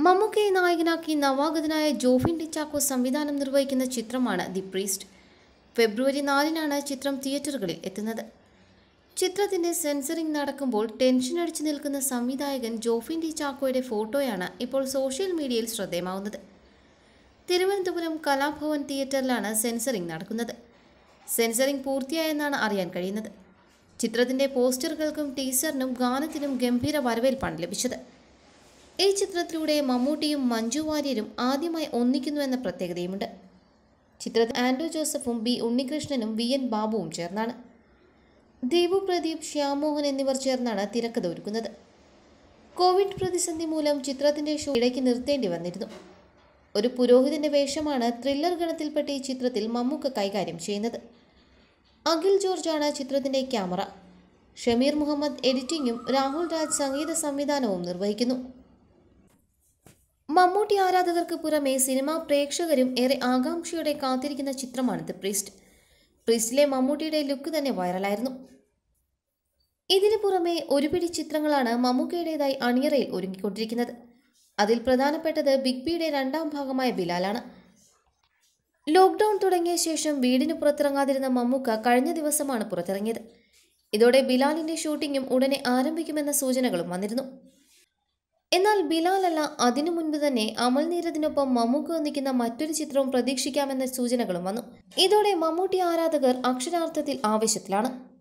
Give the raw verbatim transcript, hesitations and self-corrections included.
മമ്മൂക്കയെ നായകനാക്കി നവാഗതനായ ജോഫിൻ ടി ചാക്കോ സംവിധാനം നിർവഹിക്കുന്ന ചിത്രമാണ് ദി പ്രീസ്റ്റ്. ഫെബ്രുവരി നാലിനാണ് ചിത്രം തിയേറ്ററുകളിൽ എത്തുന്നത്. ചിത്രത്തിന്റെ സെൻസറിംഗ് നടക്കുമ്പോൾ ടെൻഷൻ അടിച്ചു നിൽക്കുന്ന സംവിധായകൻ ജോഫിൻ ടി ചാക്കോയുടെ ഫോട്ടോയാണ് ഇപ്പോൾ സോഷ്യൽ മീഡിയയിൽ ശ്രദ്ധേയമാവുന്നത്. തിരുവനന്തപുരം കലാഭവൻ തിയേറ്ററിലാണ് സെൻസറിംഗ് നടക്കുന്നത്. സെൻസറിംഗ് പൂർത്തിയായെന്നാണ് അറിയാൻ കഴിയുന്നത്. ചിത്രത്തിന്റെ പോസ്റ്ററുകൾക്കും ടീസറിനും ഗാനത്തിനും ഗംഭീര വരവേൽപ്പാണ് ലഭിച്ചത്. ഈ ചിത്രത്തിലൂടെ മമ്മൂട്ടിയും മഞ്ജു വാര്യരും ആദ്യമായി ഒന്നിക്കുന്നുവെന്ന പ്രത്യേകതയുമുണ്ട്. ചിത്രത്തിൽ ആൻഡ്രൂ ജോസഫും ബി ഉണ്ണികൃഷ്ണനും വി എൻ ബാബുവും ചേർന്നാണ്. ദീപു പ്രദീപ്, ശ്യാമോഹൻ എന്നിവർ ചേർന്നാണ് തിരക്കഥ ഒരുക്കുന്നത്. കോവിഡ് പ്രതിസന്ധി മൂലം ചിത്രത്തിന്റെ ഷോ ഇടയ്ക്ക് നിർത്തേണ്ടി വന്നിരുന്നു. ഒരു പുരോഹിതന്റെ വേഷമാണ് ത്രില്ലർ ഗണത്തിൽപ്പെട്ട ഈ ചിത്രത്തിൽ മമ്മൂക്ക കൈകാര്യം ചെയ്യുന്നത്. അഖിൽ ജോർജാണ് ചിത്രത്തിന്റെ ക്യാമറ. ഷമീർ മുഹമ്മദ് എഡിറ്റിംഗും രാഹുൽ രാജ് സംഗീത സംവിധാനവും നിർവഹിക്കുന്നു. മമ്മൂട്ടി ആരാധകർക്ക് പുറമെ സിനിമാ പ്രേക്ഷകരും ഏറെ ആകാംക്ഷയോടെ കാത്തിരിക്കുന്ന ചിത്രമാണ് ദി പ്രീസ്റ്റ്. പ്രീസ്റ്റിലെ മമ്മൂട്ടിയുടെ ലുക്ക് തന്നെ വൈറലായിരുന്നു. ഇതിനു പുറമെ ഒരു പിടി ചിത്രങ്ങളാണ് മമ്മൂക്കയുടേതായി അണിയറയിൽ ഒരുങ്ങിക്കൊണ്ടിരിക്കുന്നത്. അതിൽ പ്രധാനപ്പെട്ടത് ബിഗ് ബിയുടെ രണ്ടാം ഭാഗമായ ബിലാലാണ്. ലോക്ക്ഡൌൺ തുടങ്ങിയ ശേഷം വീടിന് പുറത്തിറങ്ങാതിരുന്ന മമ്മൂക്ക കഴിഞ്ഞ ദിവസമാണ് പുറത്തിറങ്ങിയത്. ഇതോടെ ബിലാലിന്റെ ഷൂട്ടിംഗും ഉടനെ ആരംഭിക്കുമെന്ന സൂചനകളും വന്നിരുന്നു. എന്നാൽ ബിലാലല്ല, അതിനു മുൻപ് തന്നെ അമൽ നീരദിനൊപ്പം മമ്മൂക്ക ഒന്നിക്കുന്ന മറ്റൊരു ചിത്രവും പ്രതീക്ഷിക്കാമെന്ന സൂചനകളും വന്നു. ഇതോടെ മമ്മൂട്ടി ആരാധകർ അക്ഷരാർത്ഥത്തിൽ ആവേശത്തിലാണ്.